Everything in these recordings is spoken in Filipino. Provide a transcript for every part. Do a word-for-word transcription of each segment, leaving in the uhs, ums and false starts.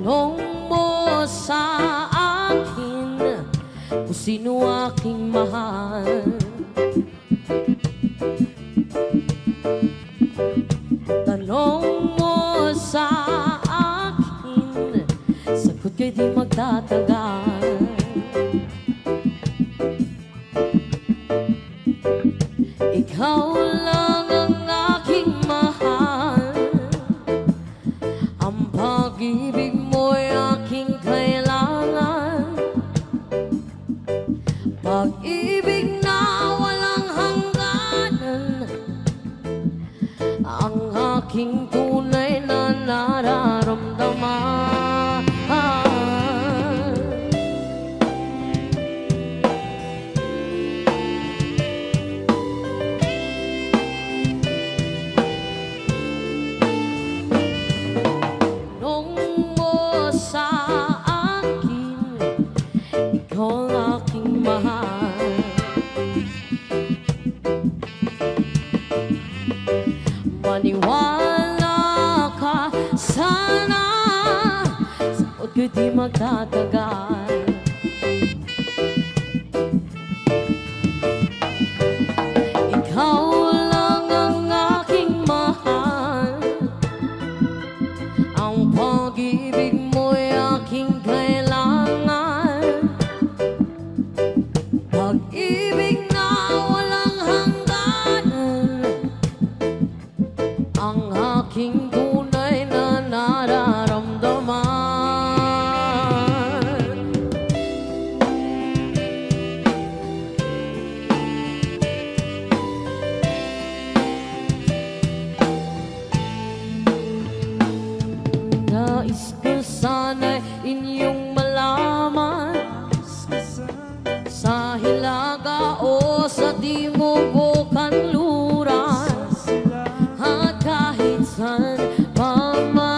Tanong mo sa akin kung sino aking mahal. Tanong mo sa akin, sagot ko'y di magtatagal. Ikaw lang ang aking mahal, ang pag-ibig mo'y aking kailangan. Pag-ibig na walang hangganan, ang aking tunay na nararamdaman. Maniwala ka sana, sagot ko'y di magtatagal. Ikaw lang ang aking mahal, ang pag-ibig mo'y aking kailangan. Pag-ibig na walang hangganan, ang aking tunay na nararamdaman. Nais ko sana inyong malaman, sa hilaga o sa timog o kanluran, at kahit saan pa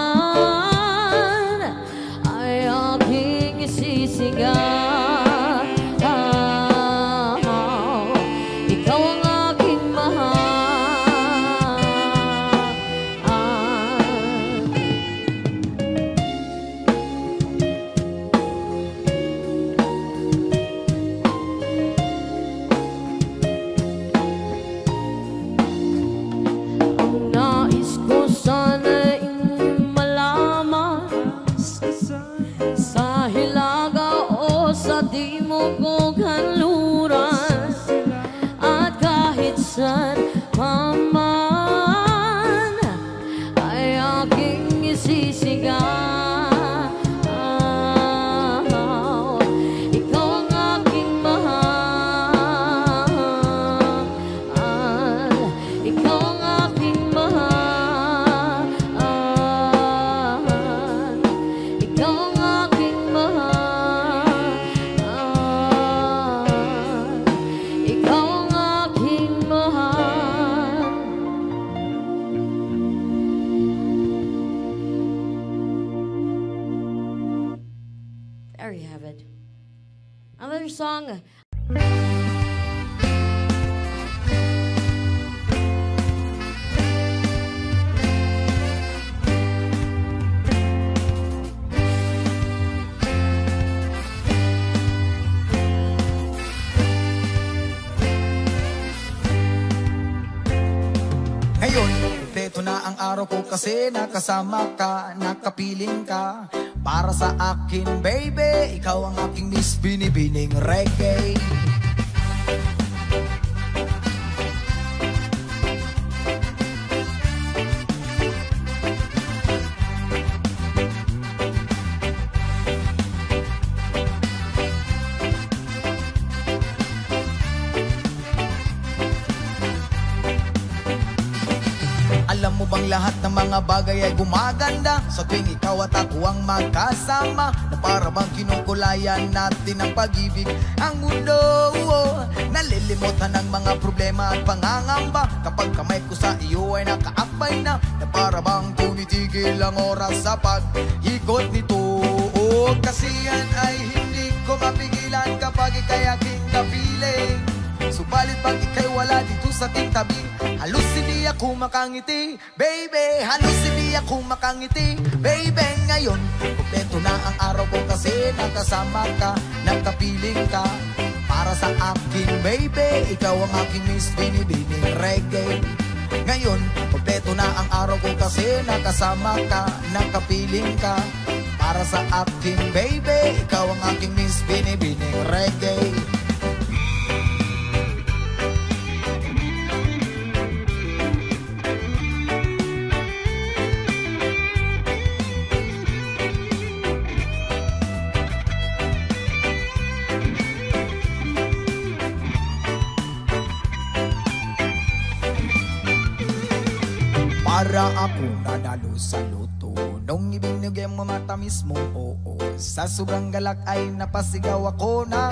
man ay aking isisigaw. Ikaw ang aking mahal, ang nais ko sana inyong malaman, sa hilaga o sa timog o kanluran, at kahit saan pa man ay aking isisigaw. Ikaw ang aking mahal, ikaw ang aking mahal, ikaw ang aking mahal, ikaw ang aking mahal. There you have it. Another song. Ngayon, kompleto na ang araw ko kasi nakasama ka, nakapiling ka. Para sa akin, baby, ikaw ang aking Miss Binibining Reggae. Alam mo bang lahat ng mga bagay ay gumaganda sa tuwing ikaw at ako ang magkasama, na para bang kinukulayan natin ang pag-ibig, ang mundo. Oh, nalilimutan ng mga problema at pangangamba kapag kamay ko sa iyo ay nakaakbay na, na para bang tunitigil ang oras sa pag-ikot nito. Oh, kasi yan ay hindi ko mapigilan kapag ika'y aking kapiling. Subalit pag ika'y wala dito sa ating tabi, halos hindi ako makangiti, baby, halos hindi di ako makangiti. Baby, ngayon kumpleto na ang araw ko kasi nakasama ka, nakapiling ka. Para sa akin, baby, ikaw ang aking Miss Binibining Reggae. Ngayon, kumpleto na ang araw ko kasi nakasama ka, nakapiling ka. Para sa akin, baby, ikaw ang aking Miss Binibining Reggae. Para ako nanalo sa loto, nung ibinigay mo matamis mong oo. Sa sobrang galak ay napasigaw ako na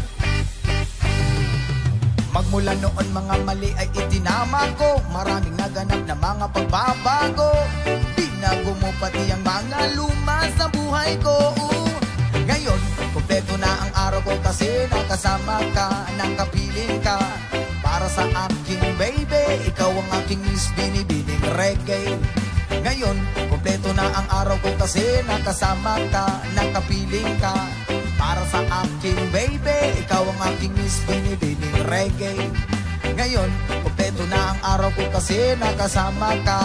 magmula noon mga mali ay itinama ko. Maraming naganap na mga pagbabago, binago mo pati ang mga luma sa buhay ko. Ngayon, kumpleto na ang araw ko kasi nakasama ka, nakapiling ka. Para sa akin, baby, ikaw ang aking Miss Binibining Reggae. Ngayon, kumpleto na ang araw ko kasi nakasama ka, nakapiling ka. Para sa akin, baby, ikaw ang aking Miss Binibining Reggae. Ngayon, kumpleto na ang araw ko kasi nakasama ka.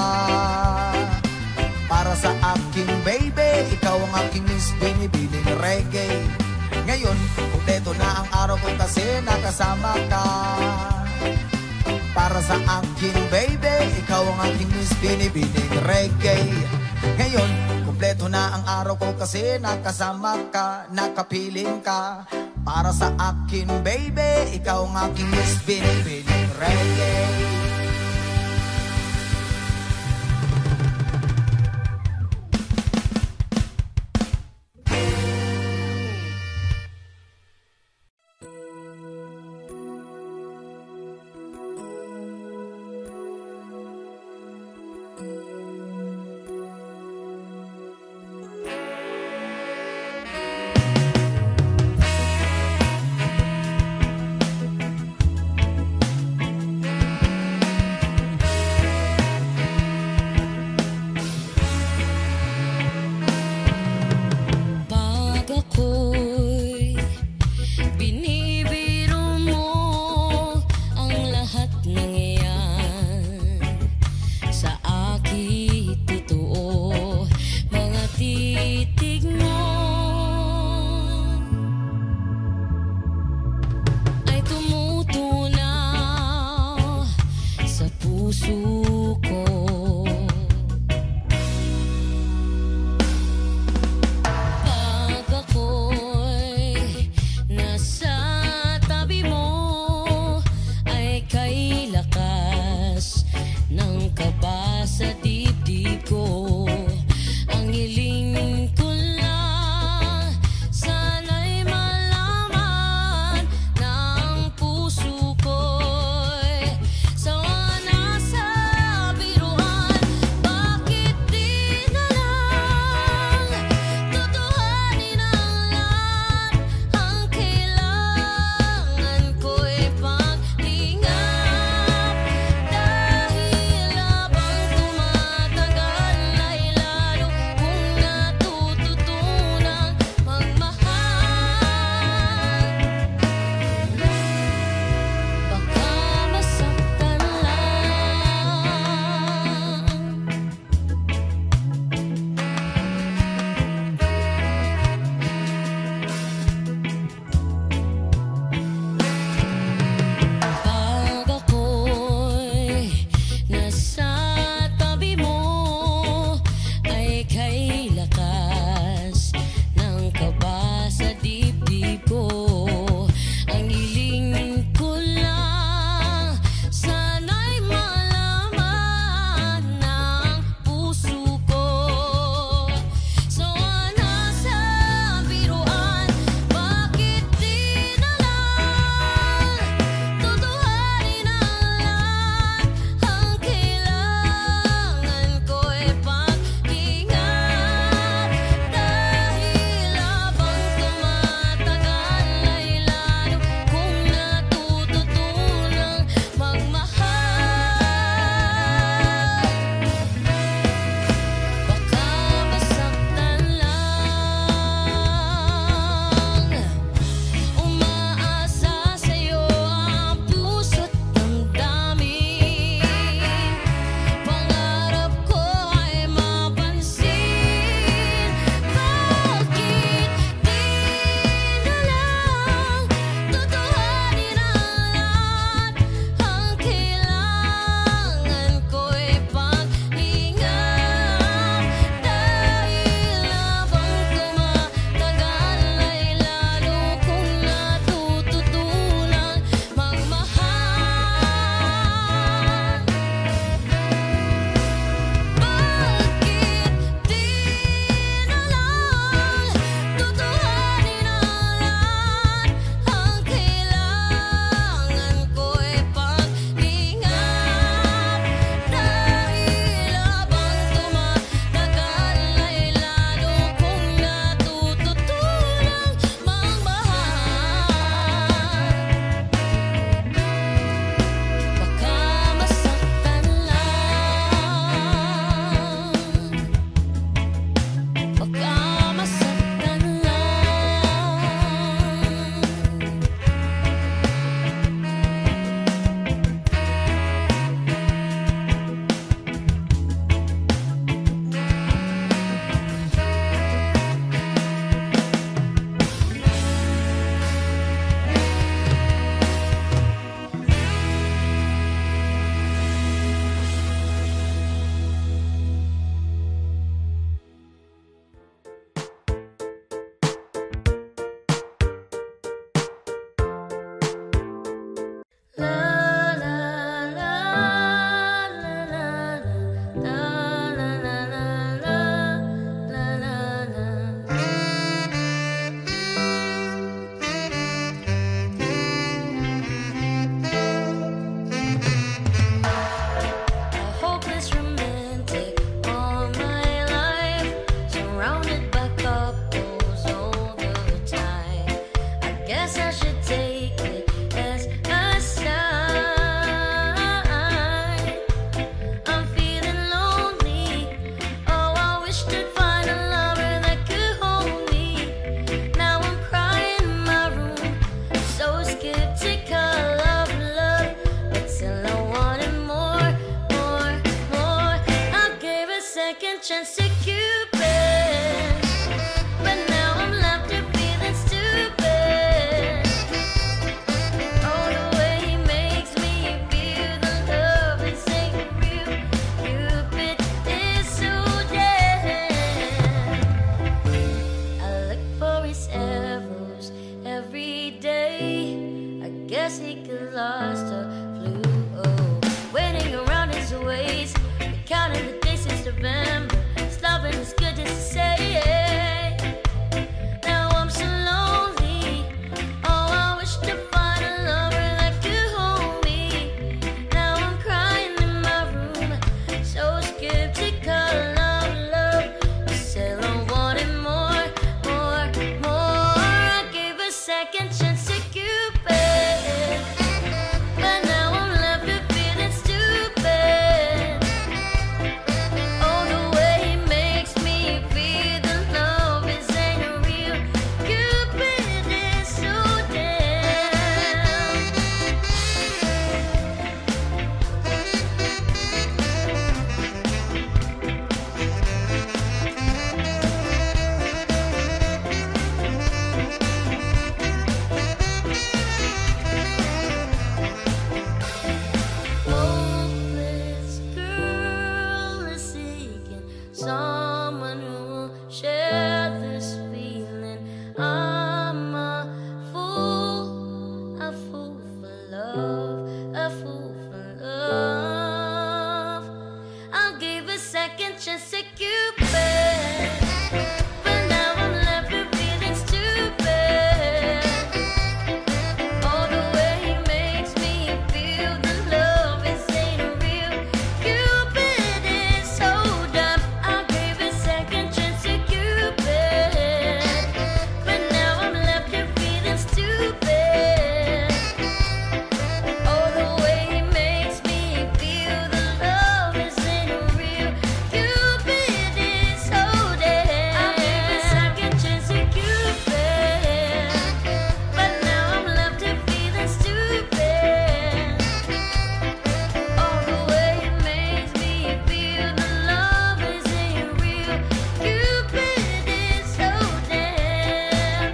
Para sa akin, baby, ikaw ang aking Miss Binibining Reggae. Ngayon, kumpleto na ang araw ko kasi nakasama ka. Para sa akin, baby, ikaw ang aking Miss Binibining Reggae. Ngayon, kumpleto na ang araw ko kasi nakasama ka, nakapiling ka. Para sa akin, baby, ikaw ang aking Miss Binibining Reggae. chance to Cupid, but now I'm left here feeling stupid. Oh, the way he makes me feel, the love is ain't real. Cupid is so dead. I look for his arrows every day. I guess he could lost a flu. Oh, waiting around his ways, counting the days since November. His loving is good just to say. Now I'm so lonely. Oh, I wish to find a lover that could hold me. Now I'm crying in my room, so skeptical of love. I still I wanted more, more, more. I gave a second chance to Cupid, but now I'm left with feeling stupid. Oh, the way he makes me feel, the love is ain't real. Cupid is so damn. Hopeless girl is seeking someone who will share this feeling. I'm a fool, a fool for love, a fool for love. I'll give a second chance to Cupid, but now I'm left with feeling stupid. Oh, the way he makes me feel, the love is ain't real. Cupid is so dumb. I gave a second chance to Cupid, but now I'm left here feeling stupid. Oh, the way he makes me feel, the love is ain't real. Cupid is so dead. I gave a second chance to Cupid, but now I'm left here feeling stupid. Oh, the way he makes me feel, the love is ain't real. Cupid is so dead.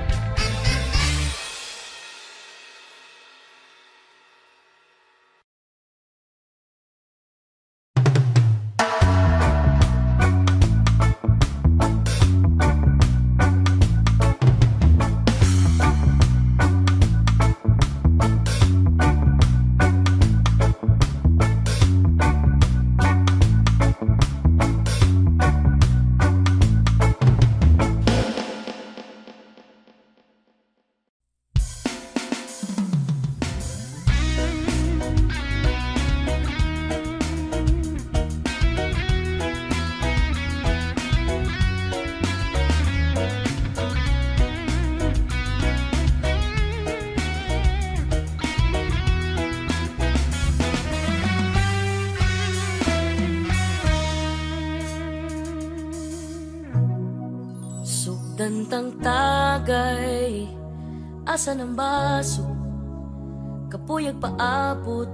Sugdantang tagay, asa ng baso, kapuyag paabot.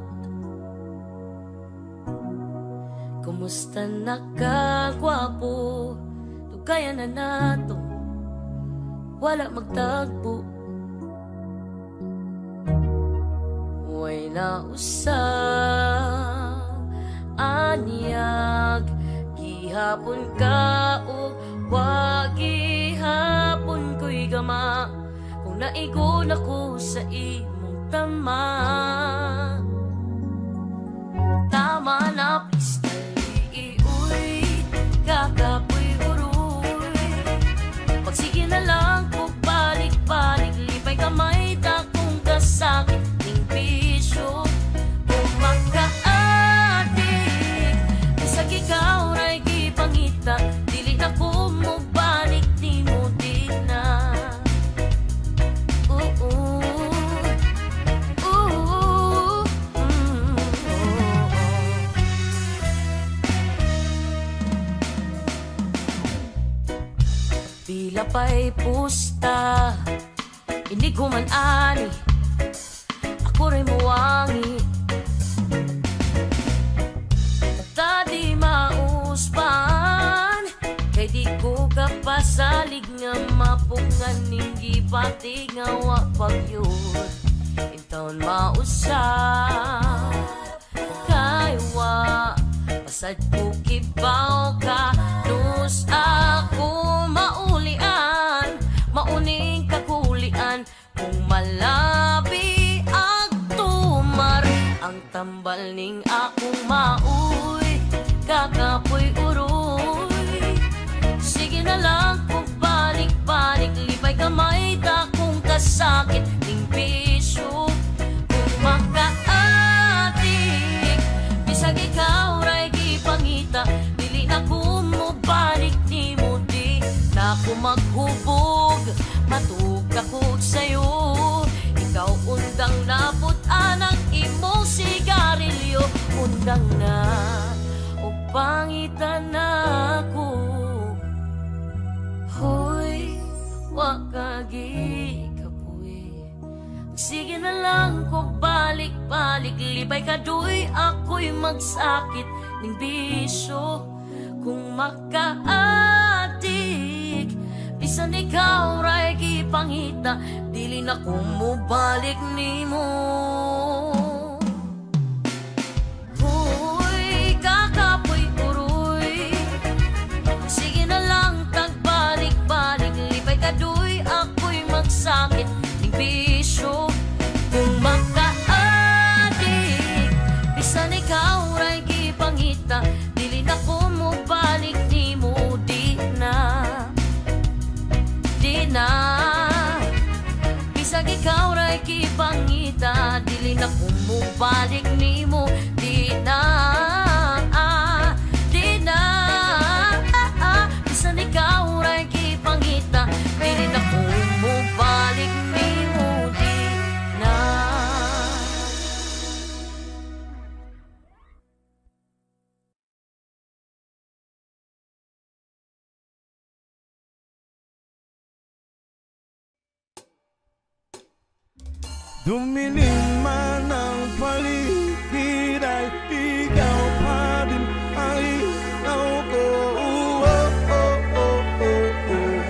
Kumusta na ka, gwapo? Tugayan na nato, wala magtagpo. Way na usab, anyag, gihapon ka o wag gihapon ko'y gama. Kung naigon ako sa imong tama, tama na please dali, uy, kakapoy uruy. Pagsige na lang ko balik-balik, lipay kamay takong kasakit ning bisyo. Kung makaadik, isag ikaw na'y gipangita, dili na ko mo balik, di mo di na. Ooh, ooh, mm, oh. Pila pa'y pusta, hindi ko man ani, ako rin muwangi. Tadi mauspan, Kukapasalig nga mapungan ning gipati nga wa pagyud intaon mausap kaywa pasad ko kibaw ka nus ako maulian mauning kakulian kung malabi ag tumar ang tambal ning akong mauy kakapoy uroy sige na lang kung balik-balik lipay kamay dakong kasakit ning piso kung makaatik bisag ikaw ray gipangita dili na ko mo balik ni mo di na ko maghubog matuka ko sa'yo ikaw undang na putaan ang imong sigarilyo undang na o pangitan na ko hoy wakagi kapoy sige na lang kung balik-balik libay kaduy ako'y magsakit ning bisyo kung makaadik bisan ikaw ray gipangita dili na ko mo balik nimo hoy kakapoy uroy sige na lang tagbalik-balik lipay kaduy ako'y magsakit ning bisyo kung makaadik bisan ikaw ray gipangita dili na ko mo balik nimo di na di na bisag ikaw ray gipangita dili na ko mo balik nimo di na di na bisan ikaw ray gipangita dili na ko mo balik nimo di na Dumilim man ang paligid ay ikaw pa din ang ilaw ko. Oh, oh, oh, oh, oh.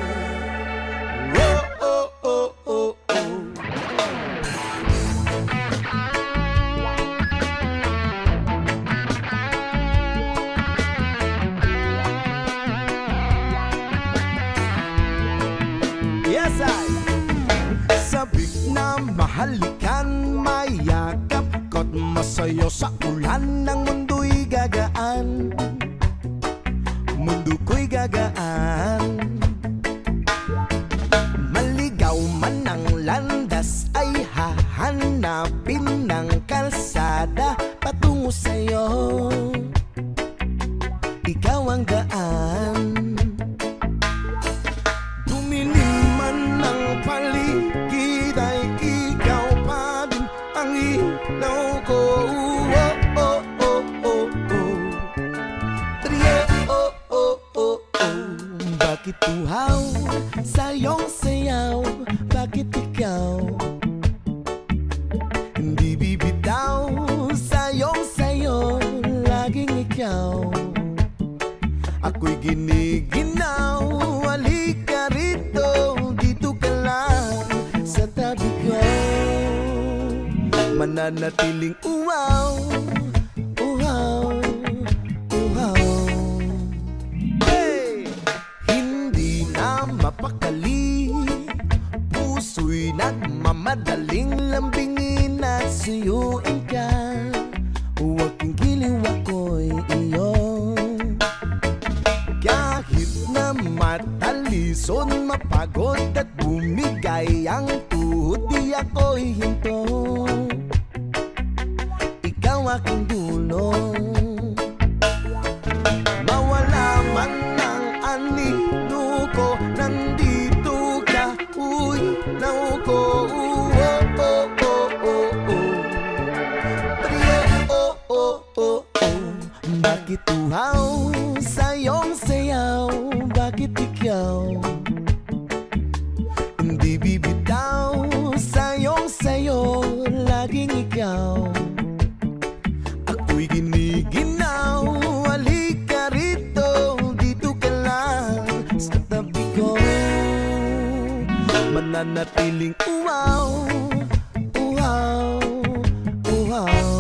Oh, oh, oh, oh, oh. Yes, I sabik na mahalikan, mayakap ko't masayo sa ulan ng mundo'y gagaan. Mundo ko'y gagaan. Maligaw man ang landas ay hahanapin ng kalsada patungo sa'yo. Ikaw ang gaan. Dumilim man ang paligid ay ikaw pa din ang ilaw ko. Oh, oh, oh, oh, oh. Trio, oh, oh, oh, oh. Bakit tuhaw sa iyong sayaw? Bakit ikaw hindi bibitaw sa iyong sayo? Laging ikaw ako'y giniginaw. Halika rito, dito ka lang sa tabi ko. Mananatiling uhaw, uhaw, uhaw. Hey! Hindi na mapakali, puso'y nagmamadaling lambingin at suyuin ka. Huwag kang giliw ako'y iyo. Kahit na matalison, mapagod at bumigay ang tuhod, di ako'y hinto. Ikaw aking dulo. Mawala man ang anino ko, nandito ka, uy, nauko. Oh, oh, oh, oh, oh. Trio, oh, oh, oh, oh. Bakit uhaw sa iyong sayaw? Bakit ikaw hindi bibitaw sa iyong sayo? Laging ikaw ako'y giniginaw. Halika rito, dito ka lang mananatiling uhaw, uhaw, uhaw.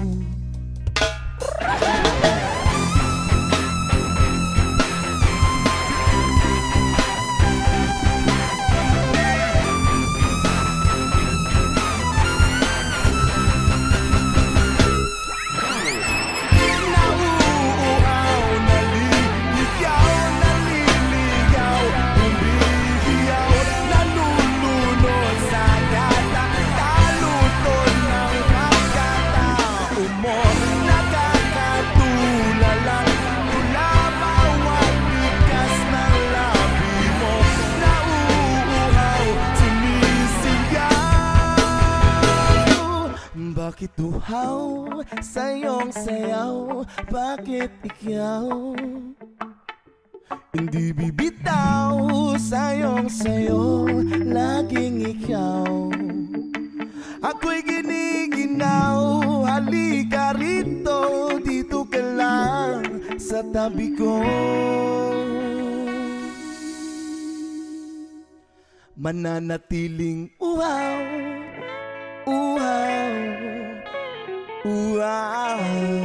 Bakit uhaw sa iyong sayaw? Bakit ikaw hindi bibitaw sa iyong sayo? Laging ikaw ako'y giniginaw. Halika rito, dito ka lang sa tabi ko. Mananatiling uhaw, uhaw, uhaw.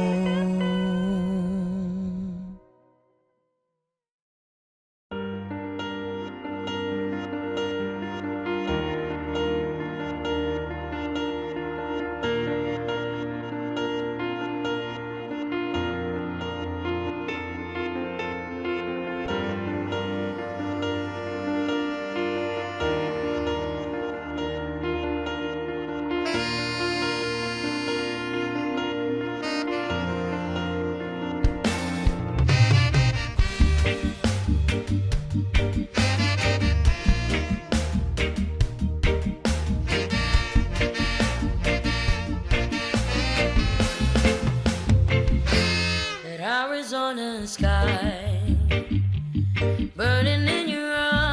Arizona sky burning in your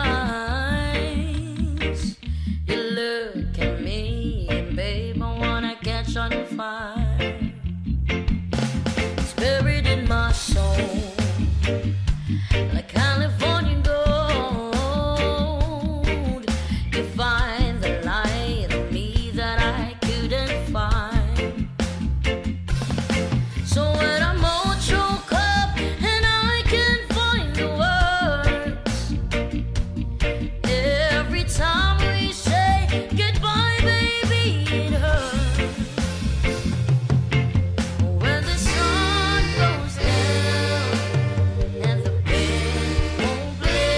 eyes. You look at me and babe, I wanna catch on fire. It's buried in my soul like California gold. You find the light of me that I couldn't find. So when I'm all choked up and I can't find the words, every time we say goodbye, baby, it hurts. When the sun goes down and the band won't play,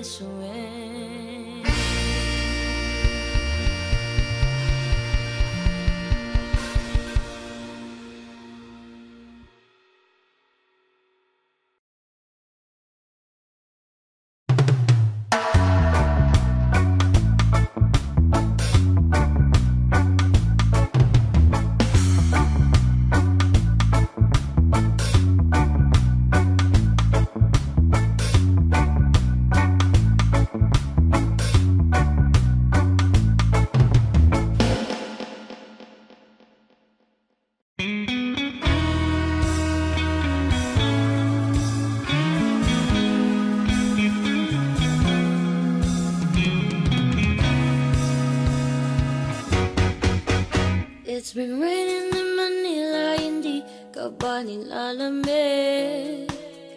this way. It's been raining in Manila, hindi ka ba nilalamig?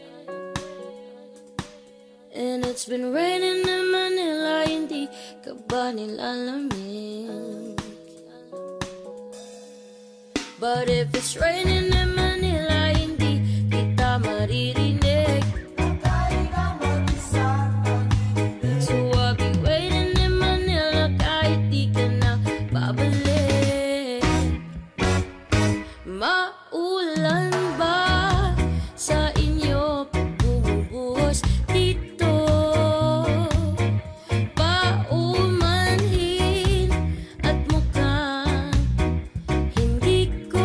And it's been raining in Manila, hindi ka ba nilalamig? But if it's raining in Manila, hindi kita maririnig. So I'll be waiting in Manila kahit di ka na babalik. Maulan ba sa inyo bumubuhos dito? Paumanhin at mukhang hindi ko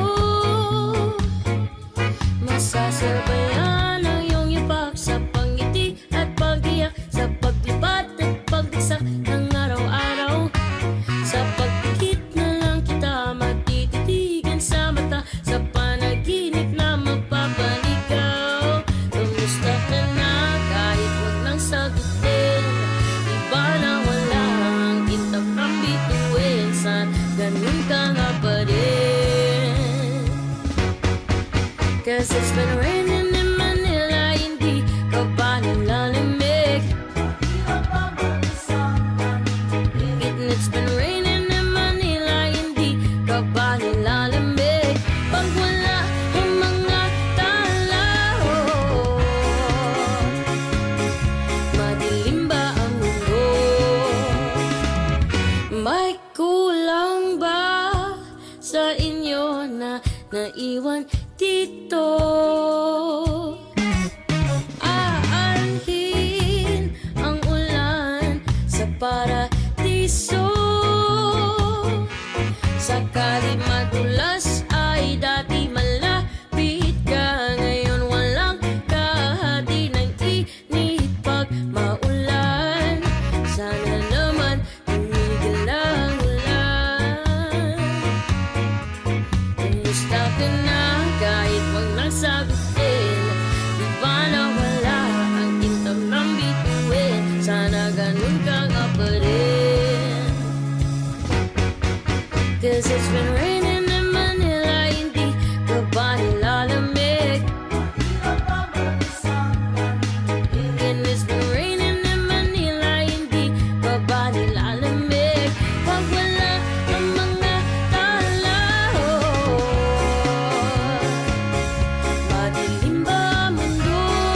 masasabayan ang iyong ipak sa pangiti at pag-iyak, sa paglipat at pagbagsak ng araw-araw. Sa pagkikit na lang kita matititigan sa mata, sa panaginip na magpapaligaw. Kamusta ka na kahit wag nang sagutin? Di ba na wala ang kintab ng bituin? San ganun ka nga pa rin? Cause it's been raining in Manila, hindi ka ba nilalamig? And it's been raining in Manila, hindi ka ba nilalamig? Pag wala ang mga tao, madilim ba ang mundo? May kulang ba sa inyo na naiwan dito? Aanhin ang ulan sa paradiso. Sakali madulas ay dati malapit ka, ngayon walang kahati ng init pag maulan. Sana naman tumigil ang ulan. Kamusta ka na kahit wag nang sagutin? Di ba na wala ang kintab ng bituin? Sana ganun ka nga pa rin. Cause it's been raining in Manila, hindi ka ba nilalamig? And it's been raining in Manila, hindi ka ba nilalamig? Pag wala ang mga tao, madilim ba ang mundo?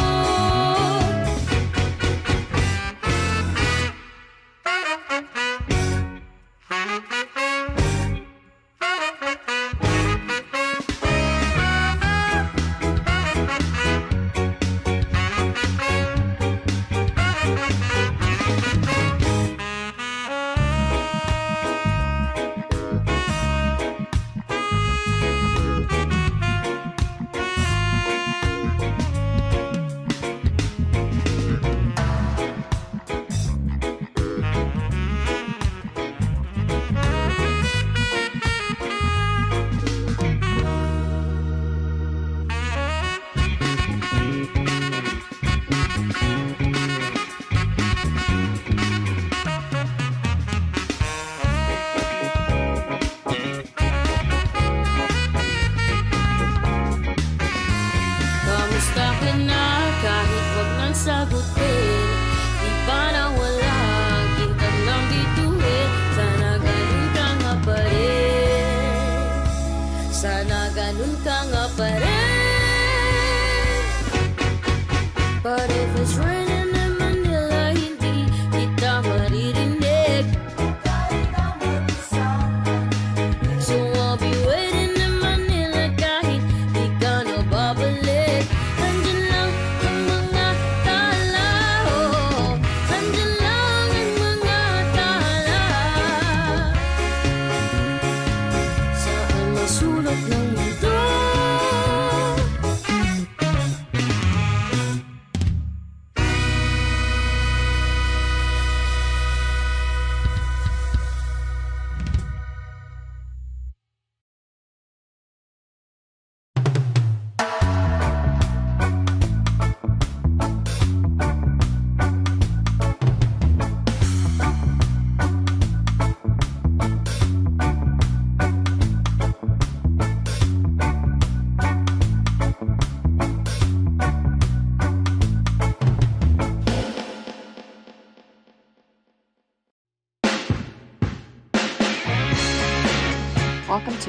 sagutin. Di ba na wala ang kintab ng bituin? Sana ganun ka nga pa rin. Sana ganun ka nga pa rin. But if it's raining in Manila, hindi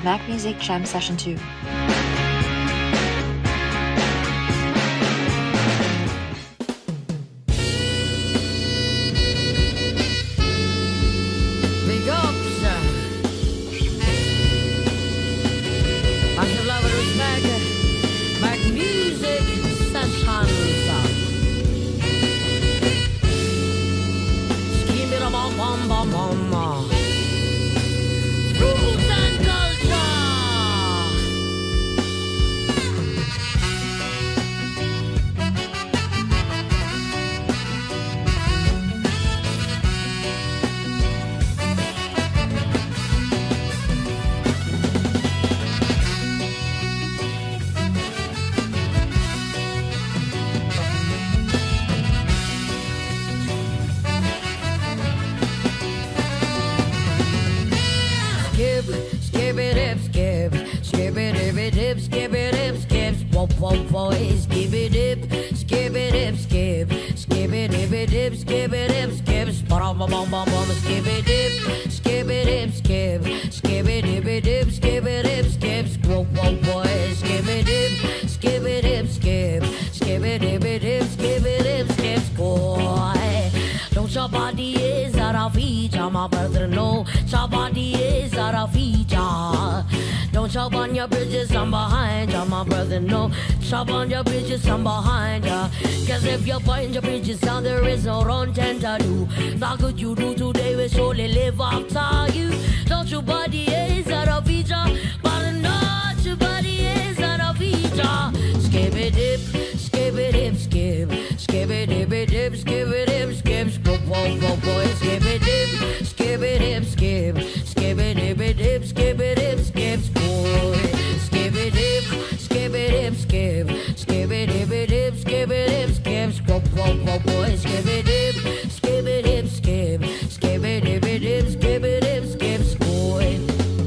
Mac Music Jam Session two. Big ups. Much love and respect. Mac Music Sessions. Scheme it a bum bum bum bum. Roots and culture. Skip, skip it dip, skip, skip it dip it dip, skip it dip, skip, whoa whoa whoa, skip it dip, skip it dip, skip, skip it dip it dip, skip it dip, skip, bum bum bum bum, skip it dip, skip it dip, skip, skip it dip it dip, skip it dip, skip, whoa whoa whoa, skip it dip, skip it dip, skip, skip it dip it dip, skip it dip, skip, boy. Don't your body is out of feature, my brother, no. Your body is out of feature. Don't chop on your bridges, I'm behind ya, my brother, no. Chop on your bridges, I'm behind ya. Cause if you burn your bridges down, there is no wrong thing to do. What could you do today will surely live after you. Don't your body is out of feature, but not your body is out of feature. Skip it dip, skip it dip, skip, skip it dip it dip, skip it dip, skip, skip, whoa whoa boy, skip it dip, skip it dip, skip, skip it dip it dip, skip it dip, skip, boy, skip it dip, skip it dip, skip, skip it dip it dip, skip it dip, skip, skip, whoa whoa boy, skip it dip, skip it dip, skip, skip it dip it dip, skip it dip, skip, boy.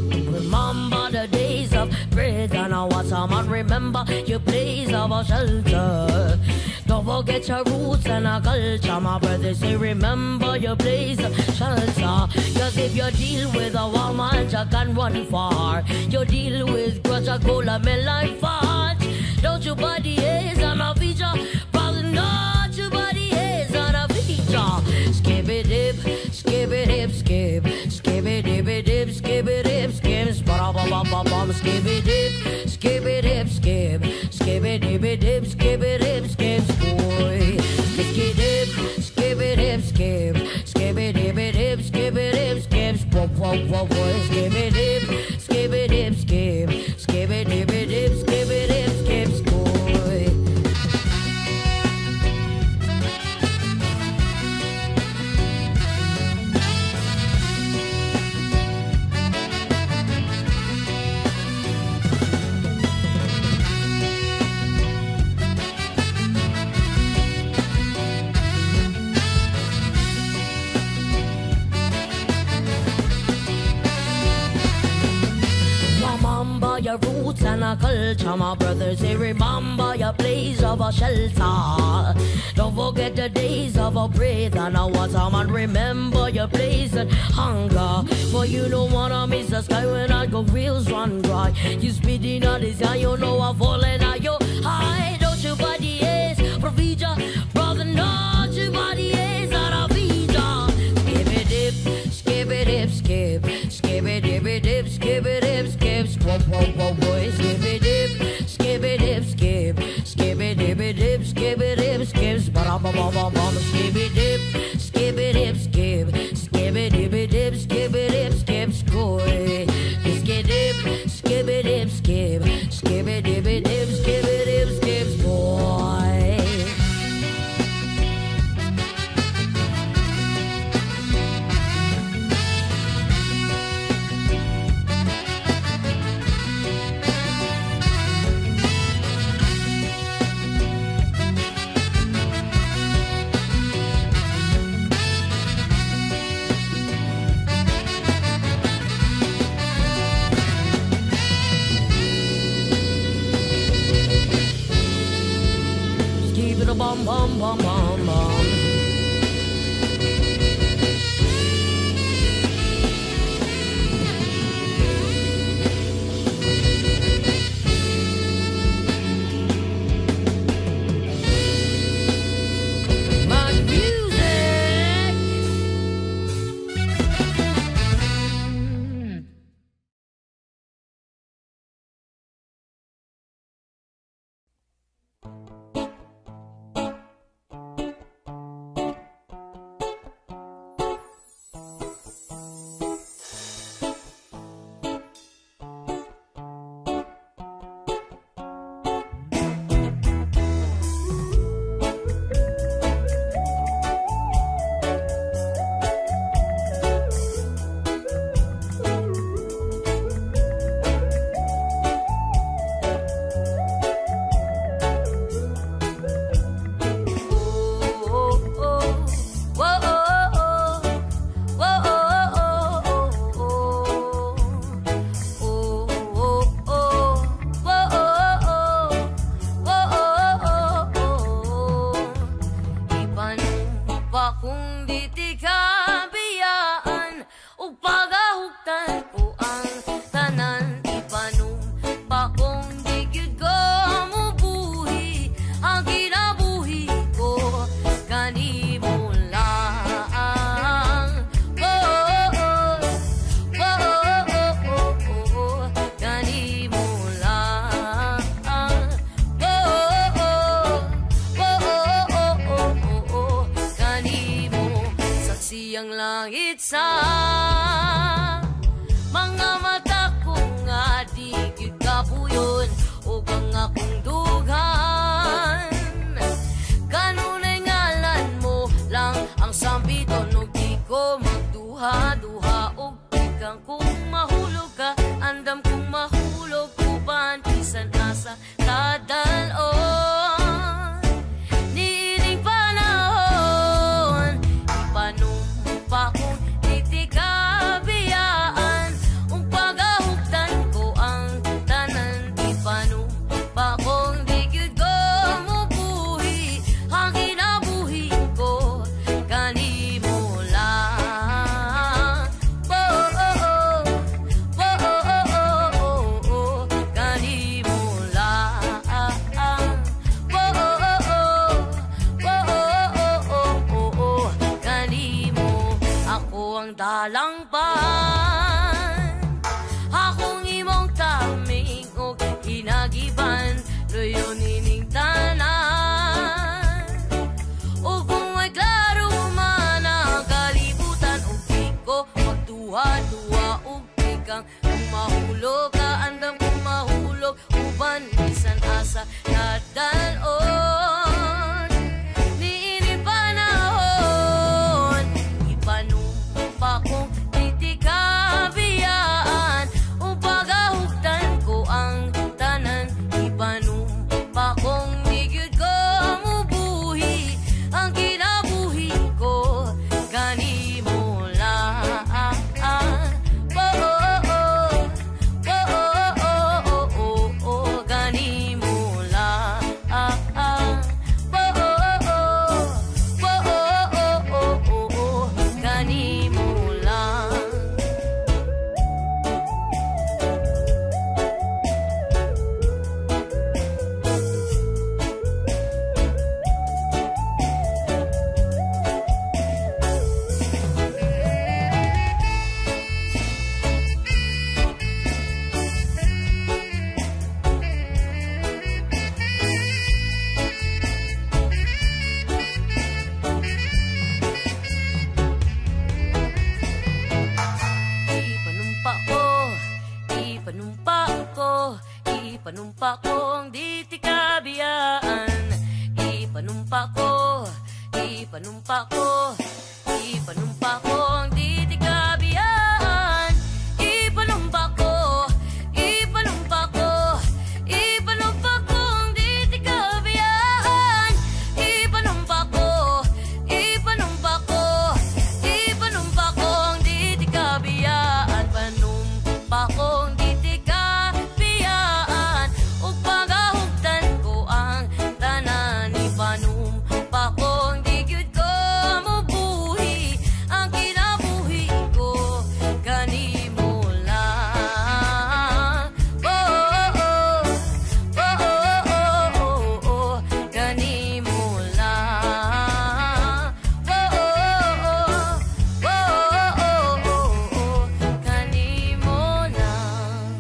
Remember the days of bread and I was a man. Remember your place of a shelter. Don't forget your roots and a culture, my brother. Say remember your place of shelter. Cause if you deal with a war man, you can run far. You deal with grudge, a cola, melon, fudge. Don't your body is on a feature, brother, not your body is on a feature. Skip it dip, skip it dip, skip, skip it dip it dip, skip it dip, skip, skip it dip, skip it dip, skip, skip it dip it dip, skip it dip, skip, boy, skip it dip, skip it dip, skip, skip it dip it dip, skip it dip, skip, whoa whoa whoa whoa, skip it dip, skip it dip, skip, skip it dip it dip, skip it dip, skip, boy. Remember your roots and a culture, my brothers. Say remember your place of a shelter. Don't forget the days of a breath and a water, man. Remember your place and hunger. For you don't wanna miss the sky when I go wheels run dry. You speeding on this and you know I'm falling at your high. Don't your body is Provija, brother, not your body is out of Vija. Skip it dip, skip it dip, skip, skip it dip it dip, skip it dip, skip, whoa whoa whoa boy, skip it dip, skip it dip, skip, skip it dip it dip, skip it dip, skip, ba ba ba ba ba, skip it dip, skip it dip, skip, skip it dip it dip, skip it dip, skip, score, skip dip, skip it dip, skip, skip it dip it dip, skip it dip, skip, boy. Bum bum bum bum bum. Ipanumpa kong di ti kabiyaan. Ipanumpa ko, ipanumpa ko, ipanumpa kong di ti kabiyaan. Ipanumpa ko, ipanumpa ko, ipanumpa kong di ti kabiyaan. Ipanumpa ko, ipanumpa ko, ipanumpa kong di ti kabiyaan. Panumpa kong di ti kabiyaan. Ug pagahugtan ko ang tanan. Ipanumpa kong di gyud ko mabuhi. Ang kinabuhi ko kanimo lang. Oh, oh, oh. Oh, oh, oh, oh, oh. Kanimo lang. Oh, oh, oh. Oh, oh, oh, oh. Kanimo lang.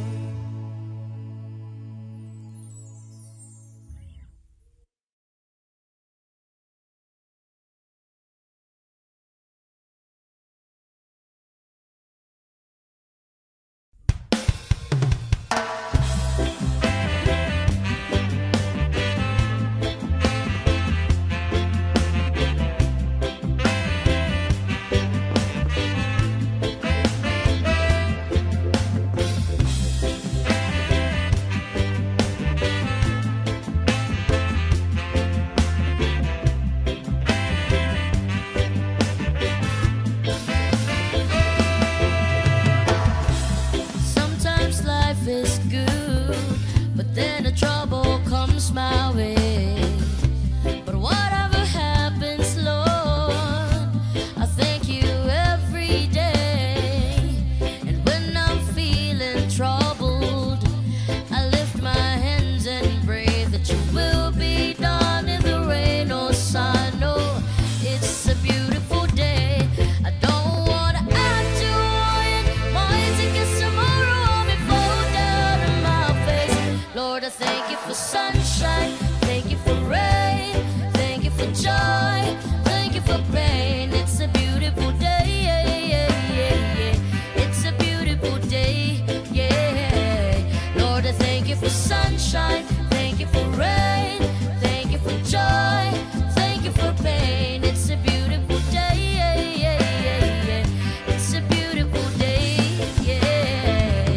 Sometimes life is good, but then the trouble comes my way. But whatever happens, Lord, I thank you every day. And when I'm feeling troubled, I lift my hands and pray that you will be done in the rain or sun. Oh, it's a beautiful day. I don't wanna act too worried. Might take us tomorrow me fall down on my face. Lord, I thank you for sunshine. Thank you for rain. Thank you for joy. Thank you for pain. It's a beautiful day. Yeah, yeah, yeah, yeah. It's a beautiful day. Yeah. Lord, I thank you for sunshine. Thank you for rain. Thank you for joy. Thank you for pain. It's a beautiful day. Yeah, yeah, yeah, yeah. It's a beautiful day. Yeah.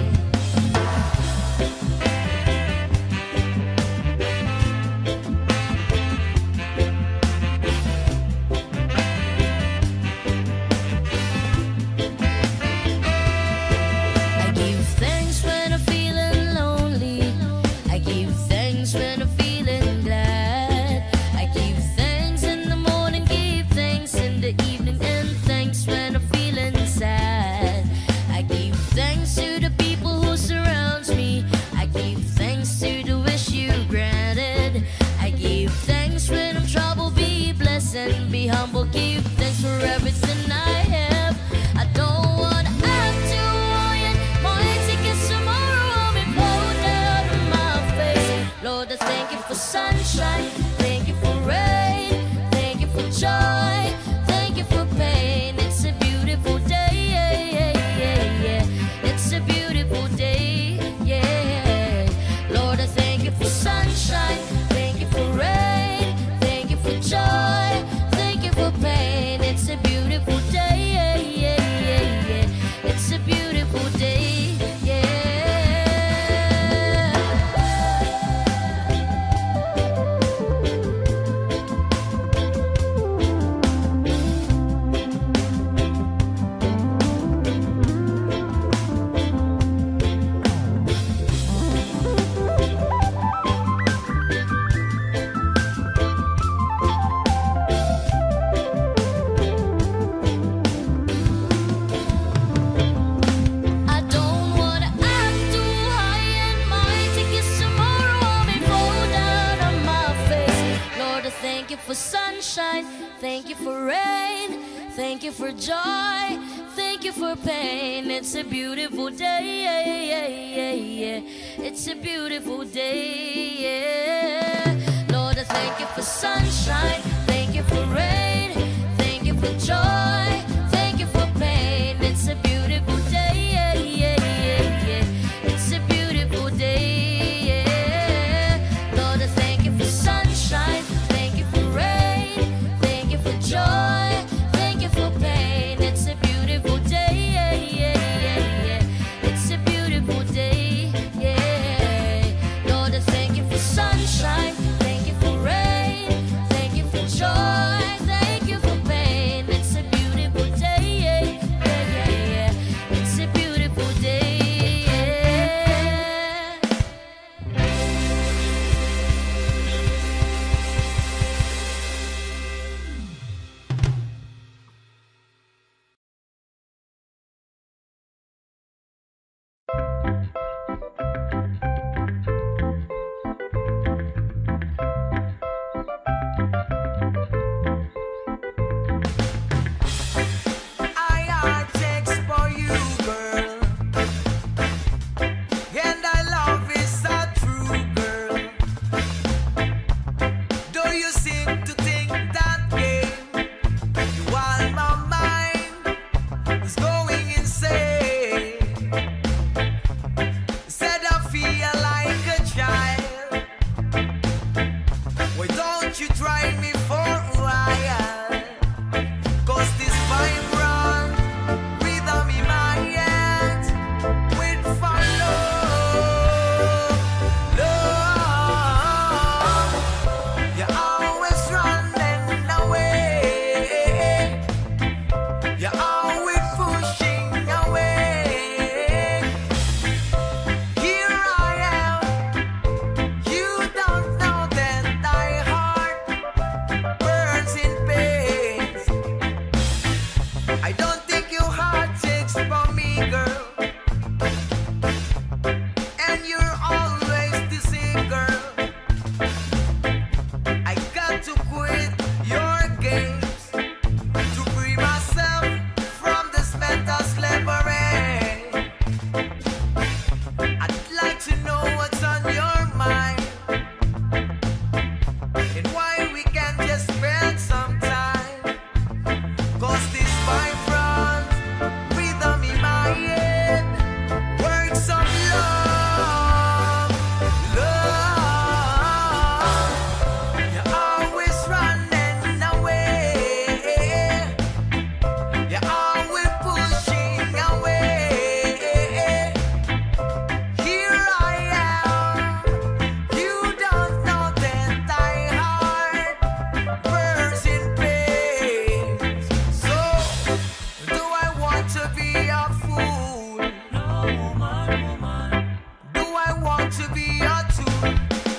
I give thanks when I'm feeling lonely. I give thanks when I'm feeling glad. I give thanks in the morning, give thanks in the evening, and thanks when I'm feeling sad. I give thanks to the people who surrounds me. I give thanks to the wish you granted. I give thanks when I'm troubled, be blessed and be humble. Give thanks for everything I have. I don't wanna act too worried. Might take us tomorrow me blow down on my face. Lord, I thank you for sunshine. Thank you for rain. Thank you for joy. Thank you for pain. It's a beautiful day. Yeah, yeah, yeah, yeah. It's a beautiful day. Yeah. Lord, I thank you for sunshine. Thank you for rain. Thank you for joy. Thank you for pain. It's a beautiful day. Yeah, yeah, yeah, yeah. It's a beautiful day. Yeah. I don't wanna act too high and mighty, 'cause tomorrow may fall down on my face. Lord, I thank you for sunshine. Thank you for rain. Thank you for joy. Thank you for pain. It's a beautiful day. Yeah, yeah, yeah, yeah. It's a beautiful day. Yeah. Lord, I thank you for sunshine. Thank you for rain. Thank you for joy. Thank you for pain. It's a beautiful day. Yeah, yeah, yeah, yeah. It's a beautiful day. to be your tool.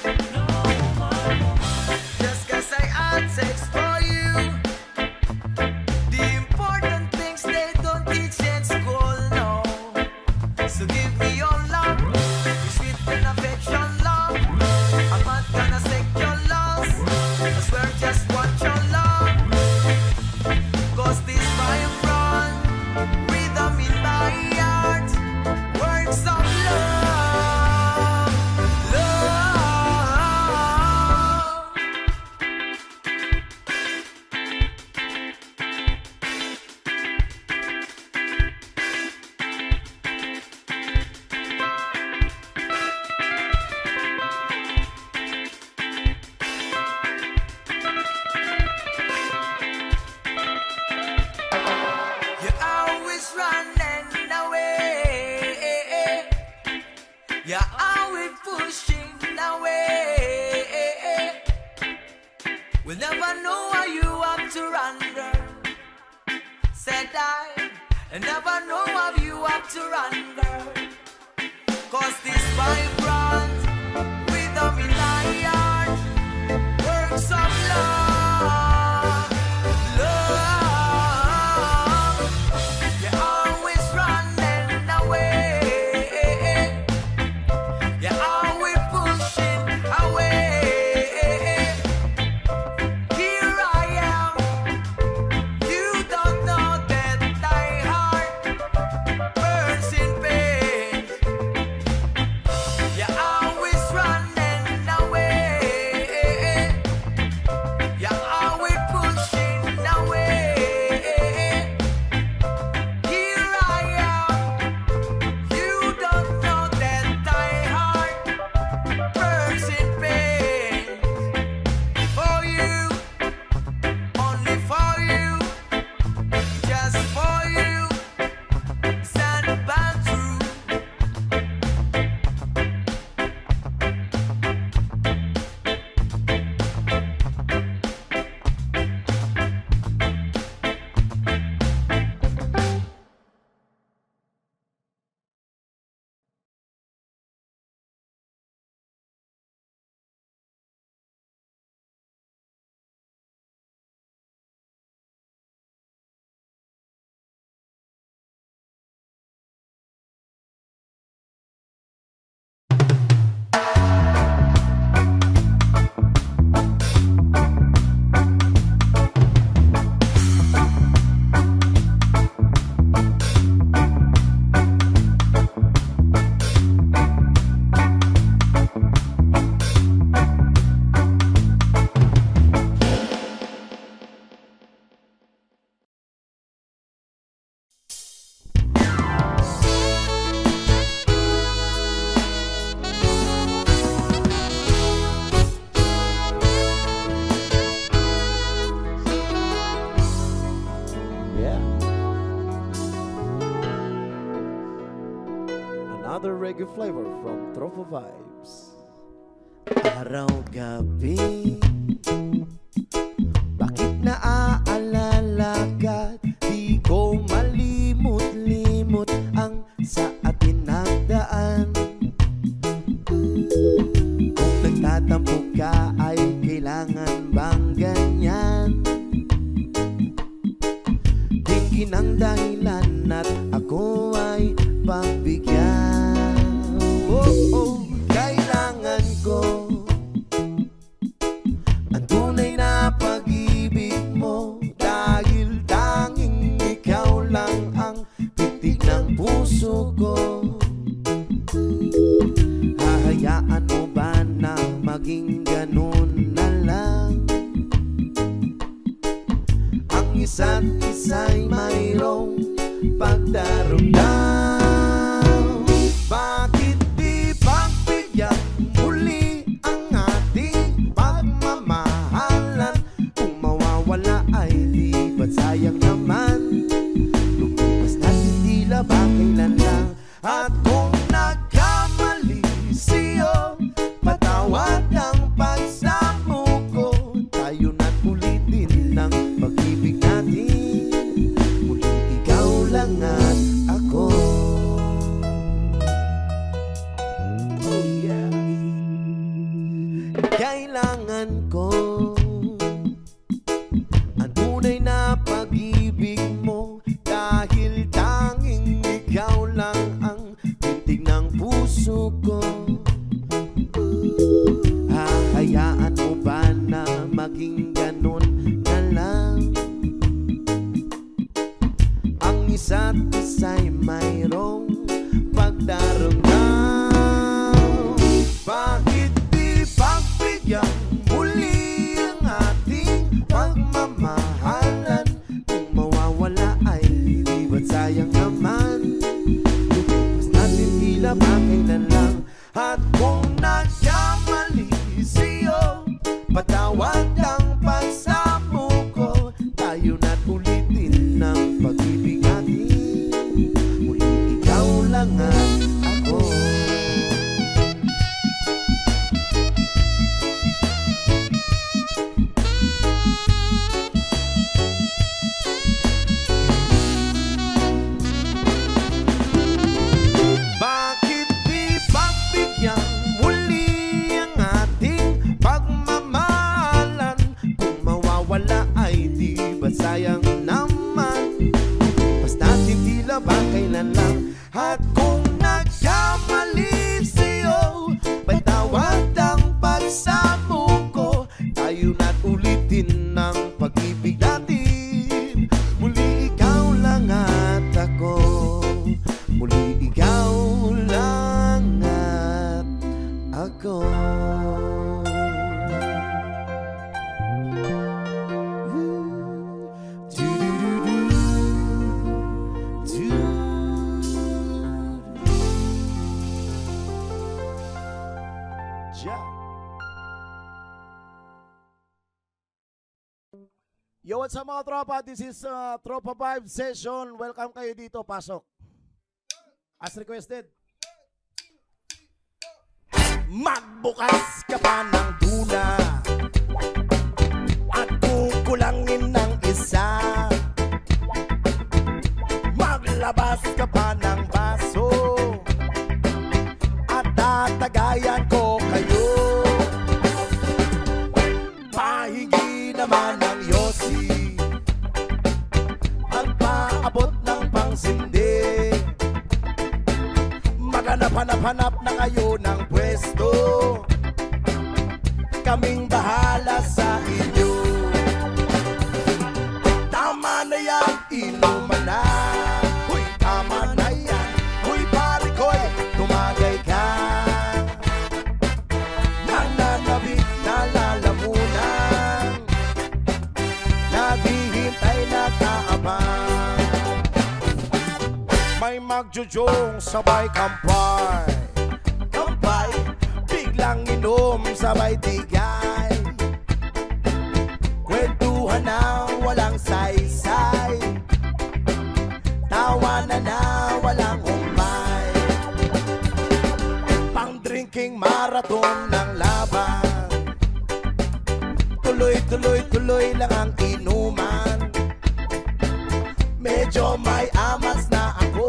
Just cause I had sex for you. The important things they don't teach in school, no. So give me your love, your sweet and affection love. I'm not gonna take your loss, I swear just want your love. Cause this vibrant rhythm in my heart, words of love, love. You're always running away. You're always pushing away. We'll never know how you have to run, girl. Said I, and never know how you have to run, girl. Cause this vibrant rhythm in my heart, works of love, love. You're always running away. You're always pushing away. Here I am. You don't know that thy heart burns in pain. You're always running away. You're always pushing away. Here I am. You don't know that thy heart burns in pain. For you, only for you, just for you, stand back through. Yeah. Another reggae flavor from Tropo Vibes. Araw-gabi, bakit naaalala ka? Di ko malimot-limot ang sa atin nagdaan. Kung nagtatampo ka ay kailangan bang ganyan? Tingin ang dahilan at ako ay pagbigyan. Oh, oh, kailangan ko ang tunay na pag-ibig mo, dahil tanging ikaw lang ang titig ng puso ko. Hahayaan mo ba na maging ganun na lang? Ang isa't isa'y mayroong pagdarugtang. Bakit di pagbigyan muli ang ating pagmamahalan? Kung mawawala ay di ba't sayang naman? Lumipas natin tila ba kailan lang? At kung nagkamali siyo, patawad ang Kailangan ko ang tunay na pag-ibig mo, dahil tanging ikaw lang ang pintig ng puso ko. Hahayaan mo ba na maging ganon na lang? Ang isa't isa'y mayroong pagdaramdam. Bakit di pagbigyan muli ang ating pagmamahalan? Kung mawawala ay di ba't sayang naman? Lumipas natin tila ba kailan lang. At kung nagkamali sa'yo, patawad ang pagsamo ko. Tayo na't ulitin ng pag-ibig natin. Muli ikaw lang at ako. Bakit di pagbigyan muli ang ating pagmamahalan? Kung mawawala ay di ba sayang naman? Basta tila ba kailan lang. At kung nagkamali sa'yo, patawad ang pagsamo ko. Tayo na't ulitin ng pag-ibig natin. Muli ikaw lang at ako. Muli ikaw lang at ako. Yo, what's up mga tropa? This is uh, Tropa Vibe Session. Welcome kayo dito. Pasok. As requested. Magbukas ka pa ng duna at kukulangin ng isa. Maglabas ka pa ng baso at tatagayan ko kayo. Pahingi naman ng yosi, magpaabot ng pangsindi. Maghanap-hanap-hanap na kayo ng pwesto. Kaming bahala sa inyo. Tama na yan, inuman na. Uy, tama na yan. Uy, pare ko'y tumagay ka. Nananabik na lalamunan, naghihintay na kaabang. May magjujong sabay kampay, kampay, biglang inom sabay tigay. Kwentuhan na walang saysay, tawanan na walang humpay. Pang drinking marathon ng laban, tuloy-tuloy-tuloy lang ang inuman. Medyo may amas na ako,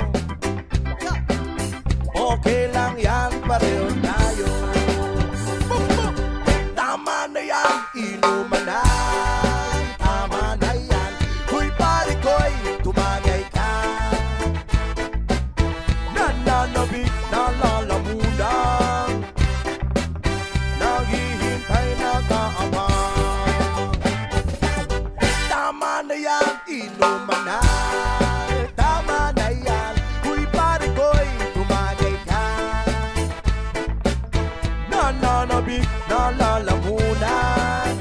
okay lang yan, pareho tayo. Tama na yan, inuman na. Tama na yan, huy pare ko'y tumagay ka. Nananabik na lalamunan, naghihintay na kaabang. Tama na yan, inuman na. Tama na yan, huy pare ko'y tumagay ka. Nananabik na lalamunan,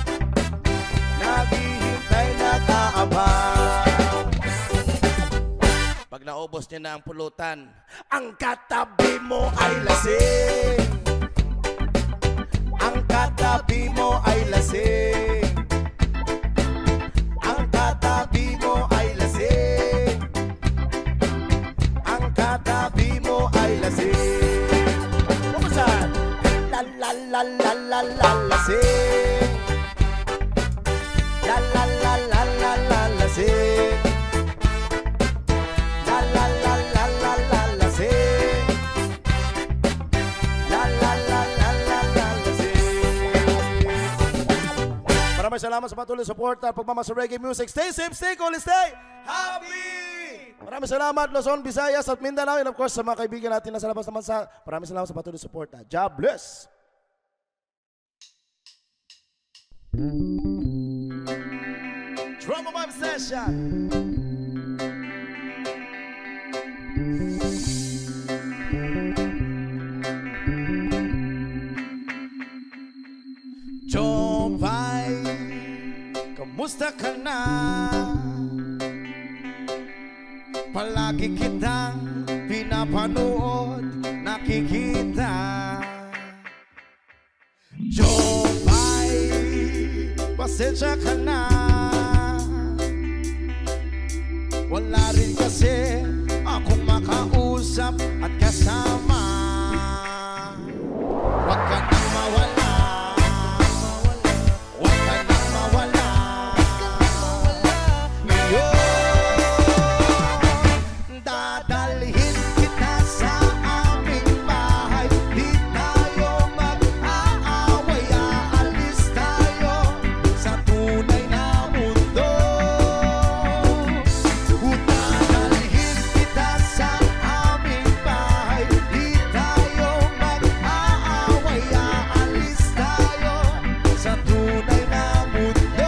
naghihintay na kaabang. Pag naubos niya na ang pulutan, ang katabi mo ay lasing. Ang katabi mo ay lasing. Ang katabi mo ay lasing. Ang katabi mo ay lasing. Kumusan? La la la la la la lasing. La la la la la la lasing. La la la la la la lasing. La la la la la la lasing. Maraming salamat sa patuloy support at pagmamahal sa reggae music. Stay safe, stay cool, stay happy! Maraming salamat Luzon, Visayas at Mindanao. And of course sa mga kaibigan natin na sa labas ng bansa. Maraming salamat sa patuloy support. God bless! Drama Vibe Session. Jopay, kamusta ka na? Palagi kitang pinapanood, nakikita. Jopay, pasensya ka na. Wala rin kasi akong makausap at kasama. Huwag ka nang mawala. Huwag ka nang mawala. Ngayon, dadalhin kita sa aming bahay. Di tayo mag-aaway, aalis tayo sa tunay na mundo. Dadalhin kita sa aming bahay. Di tayo mag-aaway, aalis tayo sa tunay na mundo.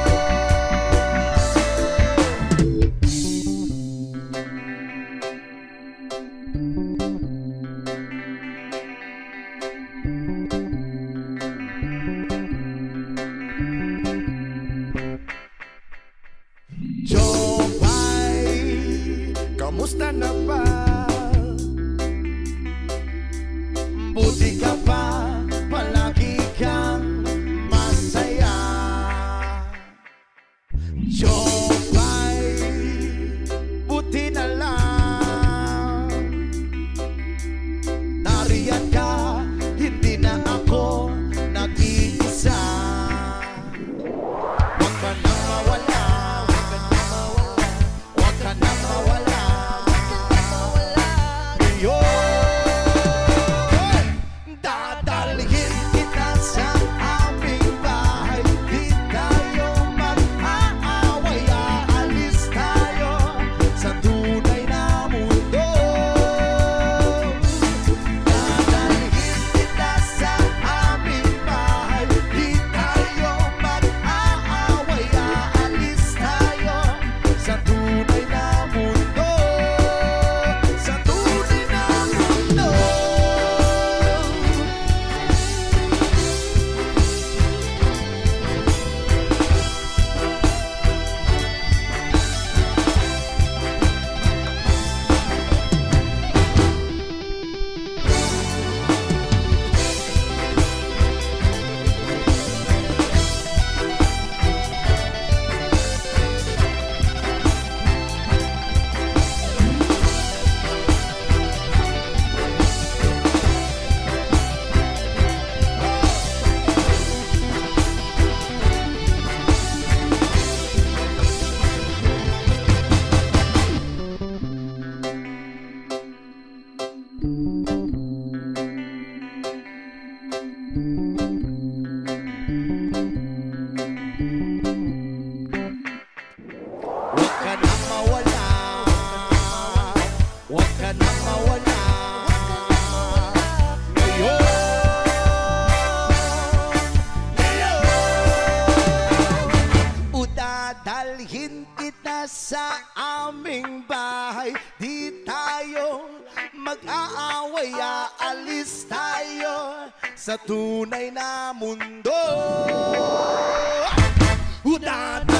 Jopay, kamusta na ba? Buti ka pa, palagi kang masaya. Jopay, buti na lang nariyan ka, hindi na ako nag-iisa. Huwag ka nang mawala. Huwag ka nang mawala. Ngayon, dadalhin kita sa aming bahay. Di tayo mag-aaway, aalis tayo sa tunay na mundo. Dadalhin kita sa aming bahay. Di tayo mag-aaway, aalis tayo sa tunay na mundo. Sa tunay na mundo. Huwag ka nang mawala. Huwag ka nang mawala. Ngayon, ngayon, udadalhin kita sa aming bahay. Di tayo mag-aaway, aalis tayo sa tunay na mundo. Udadalhin